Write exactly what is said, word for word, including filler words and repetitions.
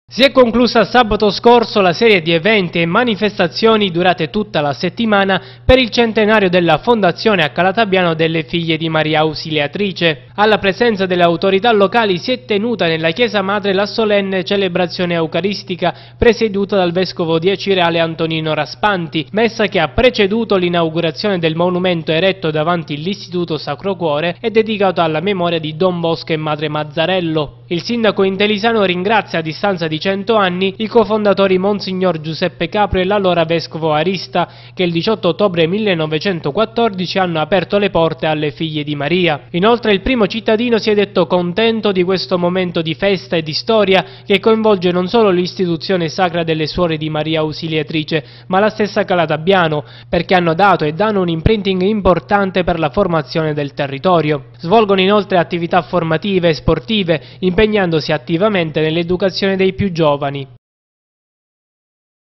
Si è conclusa sabato scorso la serie di eventi e manifestazioni durate tutta la settimana per il centenario della Fondazione a Calatabbiano delle Figlie di Maria Ausiliatrice. Alla presenza delle autorità locali si è tenuta nella chiesa madre la solenne celebrazione eucaristica presieduta dal vescovo di Acireale Antonino Raspanti, messa che ha preceduto l'inaugurazione del monumento eretto davanti l'Istituto Sacro Cuore e dedicato alla memoria di Don Bosco e Madre Mazzarello. Il sindaco intelisano ringrazia a distanza di cento anni i cofondatori Monsignor Giuseppe Caprio e l'allora vescovo Arista, che il diciotto ottobre millenovecentoquattordici hanno aperto le porte alle Figlie di Maria. Inoltre il primo cittadino si è detto contento di questo momento di festa e di storia che coinvolge non solo l'istituzione sacra delle Suore di Maria Ausiliatrice, ma la stessa Calatabbiano, perché hanno dato e danno un imprinting importante per la formazione del territorio. Svolgono inoltre attività formative e sportive, impegnandosi attivamente nell'educazione dei più giovani.